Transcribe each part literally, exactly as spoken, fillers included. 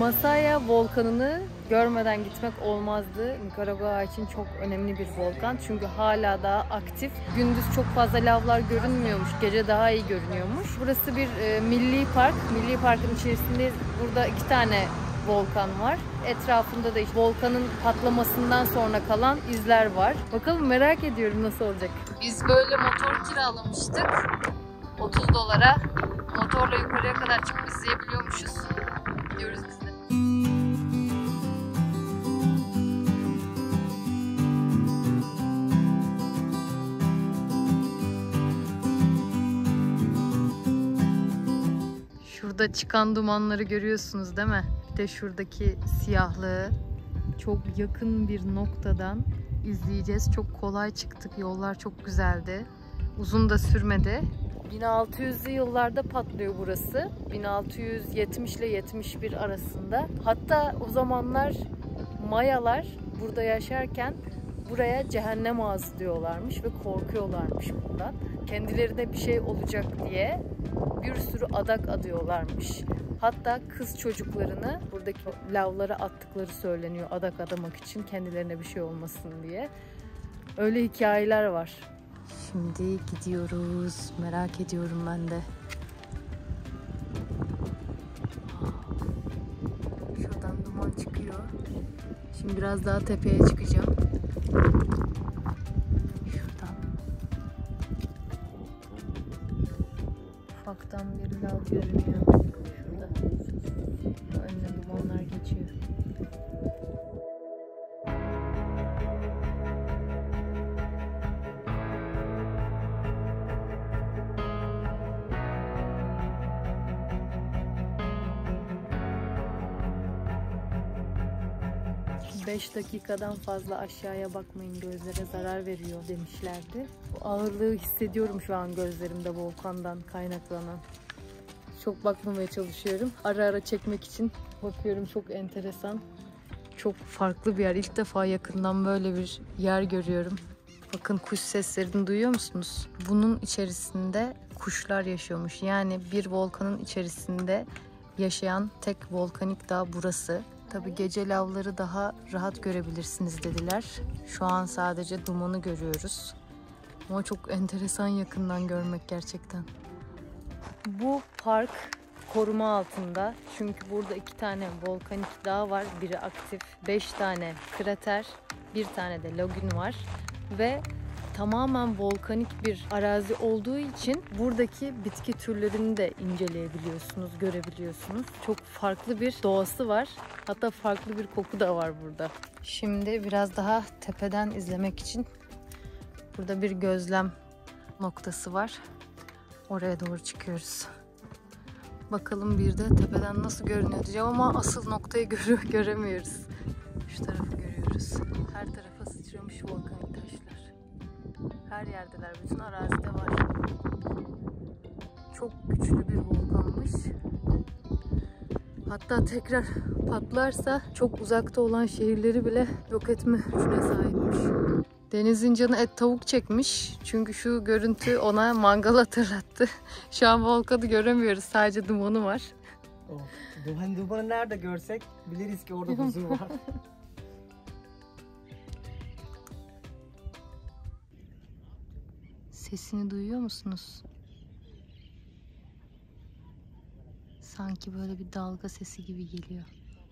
Masaya volkanını görmeden gitmek olmazdı. Nikaragua için çok önemli bir volkan. Çünkü hala daha aktif. Gündüz çok fazla lavlar görünmüyormuş. Gece daha iyi görünüyormuş. Burası bir e, milli park. Milli parkın içerisindeyiz. Burada iki tane volkan var. Etrafında da işte volkanın patlamasından sonra kalan izler var. Bakalım, merak ediyorum nasıl olacak. Biz böyle motor kiralamıştık. otuz dolara. Motorla yukarıya kadar çıkıp izleyebiliyormuşuz. Gidiyoruz biz de. Şurada çıkan dumanları görüyorsunuz değil mi? Bir de şuradaki siyahlığı çok yakın bir noktadan izleyeceğiz. Çok kolay çıktık. Yollar çok güzeldi. Uzun da sürmedi. bin altı yüzlü yıllarda patlıyor burası. bin altı yüz yetmiş ile yetmiş bir arasında. Hatta o zamanlar Mayalar burada yaşarken buraya cehennem ağzı diyorlarmış ve korkuyorlarmış bundan. Kendilerine bir şey olacak diye bir sürü adak adıyorlarmış. Hatta kız çocuklarını buradaki lavlara attıkları söyleniyor adak adamak için, kendilerine bir şey olmasın diye. Öyle hikayeler var. Şimdi gidiyoruz. Merak ediyorum ben de. Şuradan duman çıkıyor. Şimdi biraz daha tepeye çıkacağım. Şuradan. Ufaktan bir lav görünüyor. Şurada. Önüne dumanlar geçiyor. beş dakikadan fazla aşağıya bakmayın, gözlere zarar veriyor demişlerdi. Bu ağırlığı hissediyorum şu an gözlerimde volkandan kaynaklanan. Çok bakmamaya çalışıyorum. Ara ara çekmek için bakıyorum, çok enteresan. Çok farklı bir yer. İlk defa yakından böyle bir yer görüyorum. Bakın, kuş seslerini duyuyor musunuz? Bunun içerisinde kuşlar yaşıyormuş. Yani bir volkanın içerisinde yaşayan tek volkanik dağ burası. Tabii gece lavları daha rahat görebilirsiniz dediler. Şu an sadece dumanı görüyoruz. Ama çok enteresan yakından görmek gerçekten. Bu park koruma altında. Çünkü burada iki tane volkanik dağ var. Biri aktif. Beş tane krater, bir tane de lagün var. Ve tamamen volkanik bir arazi olduğu için buradaki bitki türlerini de inceleyebiliyorsunuz, görebiliyorsunuz. Çok farklı bir doğası var. Hatta farklı bir koku da var burada. Şimdi biraz daha tepeden izlemek için burada bir gözlem noktası var. Oraya doğru çıkıyoruz. Bakalım bir de tepeden nasıl görünüyor diyeceğim ama asıl noktayı göre göremiyoruz. Şu tarafı görüyoruz. Her tarafa sıçramış volkanik taşlar. Her yerdeler, bütün arazide var. Çok güçlü bir volkanmış. Hatta tekrar patlarsa çok uzakta olan şehirleri bile yok etme gücüne sahipmiş. Denizin canı et tavuk çekmiş. Çünkü şu görüntü ona mangal hatırlattı. Şu an volkanı göremiyoruz. Sadece dumanı var. Oh, duman, dumanı nerede görsek biliriz ki orada huzur var. Sesini duyuyor musunuz? Sanki böyle bir dalga sesi gibi geliyor.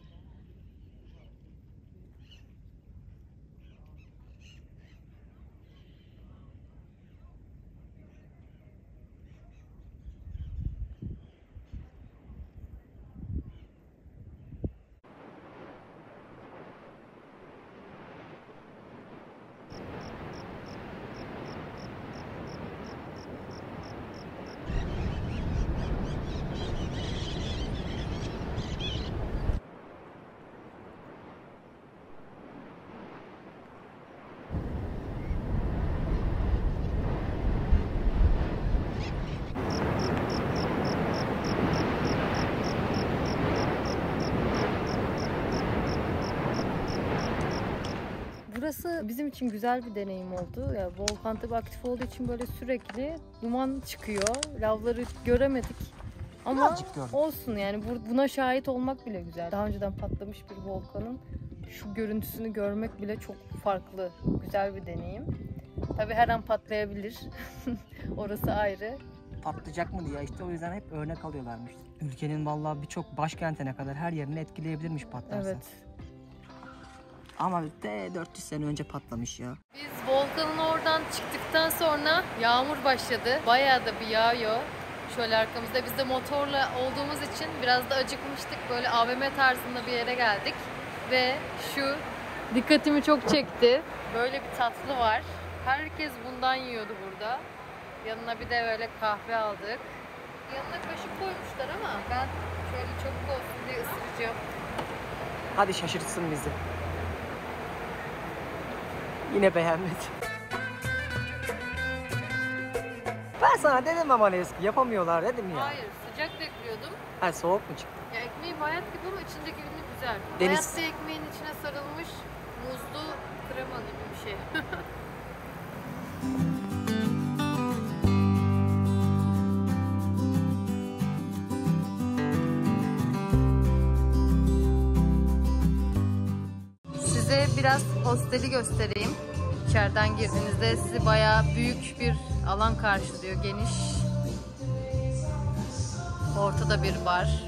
Burası bizim için güzel bir deneyim oldu. Yani volkan tabii aktif olduğu için böyle sürekli duman çıkıyor. Lavları göremedik. Ama olsun yani buna şahit olmak bile güzel. Daha önceden patlamış bir volkanın şu görüntüsünü görmek bile çok farklı, güzel bir deneyim. Tabii her an patlayabilir. Orası ayrı. Patlayacak mı diye işte o yüzden hep örnek alıyorlarmış. Ülkenin vallahi birçok başkentine kadar her yerini etkileyebilirmiş patlarsa. Evet. Ama de dört yüz sene önce patlamış ya. Biz volkanın oradan çıktıktan sonra yağmur başladı. Bayağı da bir yağıyor. Şöyle arkamızda. Biz de motorla olduğumuz için biraz da acıkmıştık. Böyle A V M tarzında bir yere geldik. Ve şu dikkatimi çok çekti. Böyle bir tatlı var. Herkes bundan yiyordu burada. Yanına bir de böyle kahve aldık. Yanına kaşık koymuşlar ama ben şöyle çabuk olsun diye ısıracağım. Hadi şaşırtsın bizi. Yine beğenmedi. Ben sana dedim ama eski yapamıyorlar dedim ya. Hayır, sıcak bekliyordum. Ha, soğuk mu çıktı? Ya ekmeği bayat gibi ama içindeki ürünü güzel. Deniz... Bayatta ekmeğin içine sarılmış muzlu krema gibi bir şey. Size biraz hosteli göstereyim. İçeriden girdiğinizde sizi bayağı büyük bir alan karşılıyor, geniş. Ortada bir bar.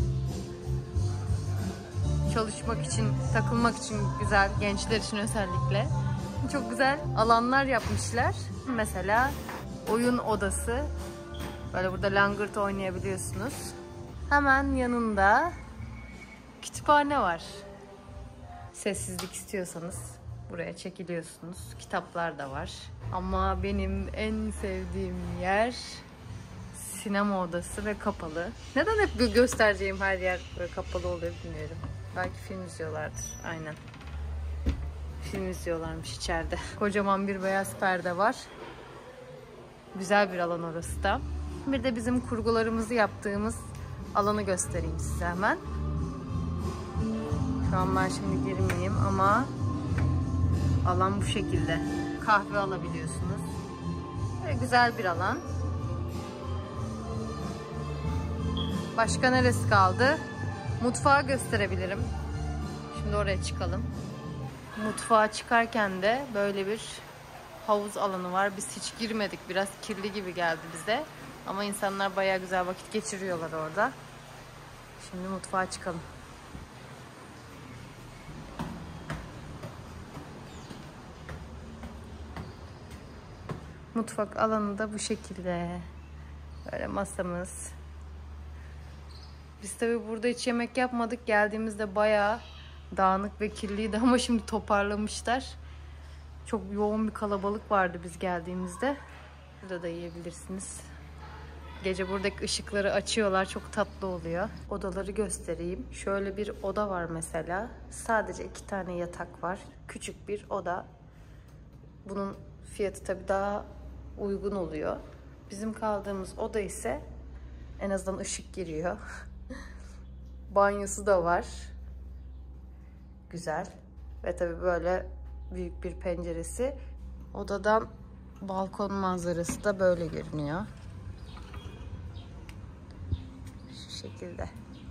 Çalışmak için, takılmak için güzel, gençler için özellikle. Çok güzel alanlar yapmışlar. Mesela oyun odası. Böyle burada langırt oynayabiliyorsunuz. Hemen yanında kütüphane var. Sessizlik istiyorsanız buraya çekiliyorsunuz. Kitaplar da var. Ama benim en sevdiğim yer sinema odası ve kapalı. Neden hep göstereceğim her yer böyle kapalı oluyor bilmiyorum. Belki film izliyorlardır. Aynen. Film izliyorlarmış içeride. Kocaman bir beyaz perde var. Güzel bir alan orası da. Bir de bizim kurgularımızı yaptığımız alanı göstereyim size hemen. Şu an ben şimdi girmeyeyim ama alan bu şekilde. Kahve alabiliyorsunuz. Böyle güzel bir alan. Başka neresi kaldı? Mutfağı gösterebilirim. Şimdi oraya çıkalım. Mutfağa çıkarken de böyle bir havuz alanı var. Biz hiç girmedik. Biraz kirli gibi geldi bize. Ama insanlar bayağı güzel vakit geçiriyorlar orada. Şimdi mutfağa çıkalım. Mutfak alanı da bu şekilde. Böyle masamız. Biz tabii burada hiç yemek yapmadık. Geldiğimizde bayağı dağınık ve kirliydi ama şimdi toparlamışlar. Çok yoğun bir kalabalık vardı biz geldiğimizde. Burada da yiyebilirsiniz. Gece buradaki ışıkları açıyorlar. Çok tatlı oluyor. Odaları göstereyim. Şöyle bir oda var mesela. Sadece iki tane yatak var. Küçük bir oda. Bunun fiyatı tabii daha uygun oluyor. Bizim kaldığımız oda ise en azından ışık giriyor. Banyosu da var. Güzel. Ve tabii böyle büyük bir penceresi. Odadan balkon manzarası da böyle görünüyor. Şu şekilde.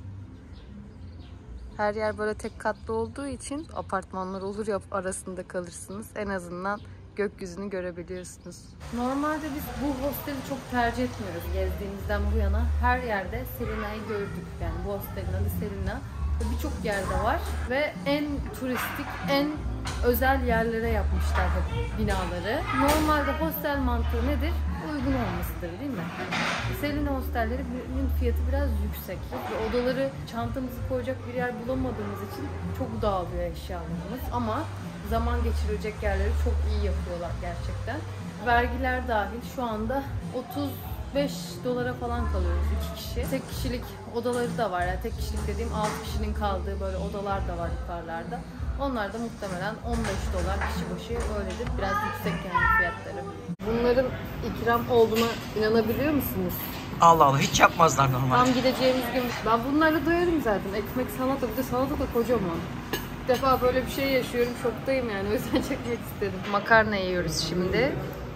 Her yer böyle tek katlı olduğu için apartmanlar olur ya arasında kalırsınız. En azından gökyüzünü görebiliyorsunuz. Normalde biz bu hosteli çok tercih etmiyoruz gezdiğimizden bu yana. Her yerde Selina'yı gördük. Yani bu hostelin adı Selina. Birçok yerde var ve en turistik, en özel yerlere yapmışlar hep binaları. Normalde hostel mantığı nedir? Uygun olmasıdır değil mi? Selina hostellerinin fiyatı biraz yüksek. Ve odaları çantamızı koyacak bir yer bulamadığımız için çok dağılıyor eşyalarımız. Ama zaman geçirilecek yerleri çok iyi yapıyorlar gerçekten. Vergiler dahil şu anda otuz beş dolara falan kalıyoruz iki kişi. Tek kişilik odaları da var. Yani tek kişilik dediğim altı kişinin kaldığı böyle odalar da var yukarılarda. Onlar da muhtemelen on beş dolar kişi başı öyledir. Biraz yüksek yani fiyatları. Bunların ikram olduğuna inanabiliyor musunuz? Allah Allah, hiç yapmazlar normalde. Tam gideceğimiz gün. Ben bunlarla doyarım zaten. Ekmek salata, bir de salata da kocaman. İlk defa böyle bir şey yaşıyorum. Şoktayım yani. O yüzden çekmek istedim. Makarna yiyoruz şimdi.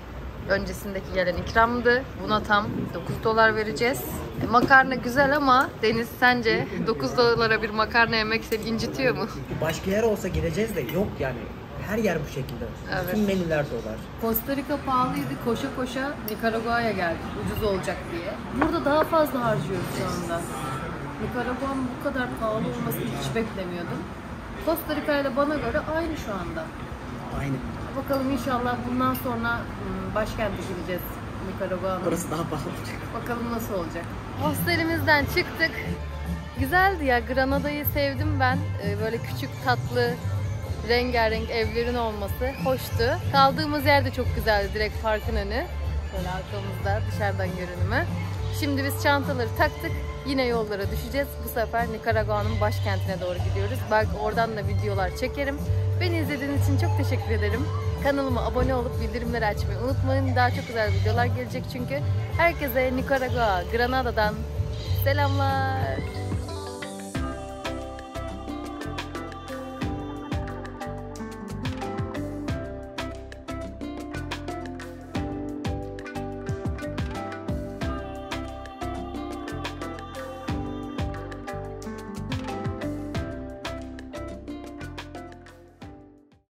öncesindeki gelen ikramdı. Buna tam dokuz dolar vereceğiz. E, makarna güzel ama Deniz, sence dokuz dolara bir makarna yemek seni incitiyor mu? Başka yer olsa geleceğiz de yok yani. Her yer bu şekilde. Evet. Bütün menüler dolar. Costa Rica pahalıydı. Koşa koşa Nikaragua'ya geldik. Ucuz olacak diye. Burada daha fazla harcıyoruz şu anda. Nikaragua'nın bu kadar pahalı olmasını hiç beklemiyordum. Costa Rica ile bana göre aynı şu anda. Aynı. Bakalım inşallah bundan sonra başkente gideceğiz Nikaragua'nın. Orası daha pahalı olacak. Bakalım nasıl olacak. Hostelimizden çıktık. Güzeldi ya. Granada'yı sevdim ben. Ee, böyle küçük tatlı, rengarenk evlerin olması hoştu. Kaldığımız yer de çok güzeldi. Direkt parkın önü. Böyle arkamızda dışarıdan görünümü. Şimdi biz çantaları taktık. Yine yollara düşeceğiz. Bu sefer Nikaragua'nın başkentine doğru gidiyoruz. Belki oradan da videolar çekerim. Beni izlediğiniz için çok teşekkür ederim. Kanalıma abone olup bildirimleri açmayı unutmayın. Daha çok güzel videolar gelecek çünkü. Herkese Nikaragua, Granada'dan selamlar.